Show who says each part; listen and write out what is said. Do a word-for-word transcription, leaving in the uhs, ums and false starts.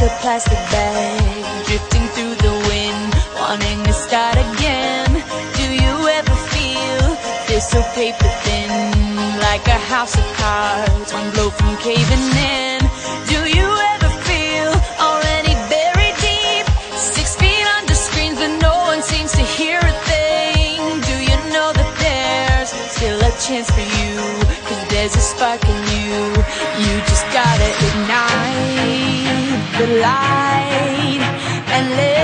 Speaker 1: a plastic bag, drifting through the wind, wanting to start again. Do you ever feel this so paper thin, like a house of cards, one blow from caving in? Do you ever feel already buried deep, six feet under screens but no one seems to hear a thing? Do you know that there's still a chance for you, 'cause there's a spark in you. You just gotta ignite the light and let